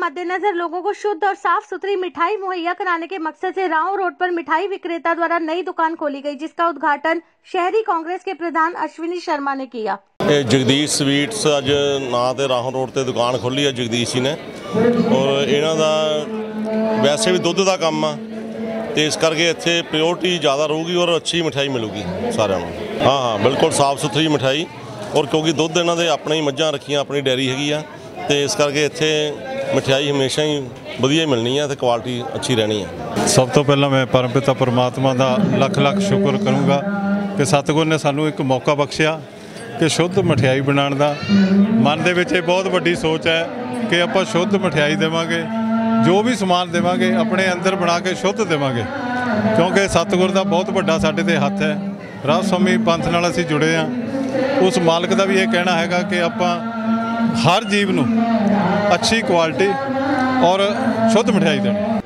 मद्देनजर लोगों को शुद्ध और साफ सुथरी मिठाई मुहैया कराने के मकसद से राव रोड पर मिठाई विक्रेता द्वारा नई दुकान खोली गई, जिसका उद्घाटन शहरी कांग्रेस के प्रधान अश्विनी शर्मा ने किया। जगदीश स्वीट्स अज ना ते राह रोड ते दुकान खोली है जगदीश जी ने, और इन्हां दा वैसे भी दुध का काम आ ते इस करके इत्थे प्योरिटी ज़्यादा रहूगी और अच्छी मिठाई मिलूगी सारिਆਂ ਨੂੰ। हाँ बिल्कुल साफ सुथरी मिठाई, और क्योंकि दुध इन्हां दे अपने ही मੱਝਾਂ रखियां, अपनी डेयरी हैगी आ, तो इस करके इत्थे मिठाई हमेशा ही वधिया मिलनी है, तो क्वालिटी अच्छी रहनी है। सब तो पहला मैं परमपिता परमात्मा का लख लख शुक्र करूँगा कि सतगुर ने सानू एक मौका बख्शिया कि शुद्ध मठियाई बनाने का। मन दे विच बहुत वड्डी सोच है कि आपां शुद्ध मठियाई देवांगे, जो भी समान देवांगे अपने अंदर बना के शुद्ध देवांगे, क्योंकि सतगुर का बहुत वड्डा साडे ते हत्थ है। राव स्वामी पंथ नाल असीं जुड़े हाँ, उस मालक का भी ये कहना है कि आपां हर जीव नूं अच्छी क्वालिटी और शुद्ध मिठाई देनी।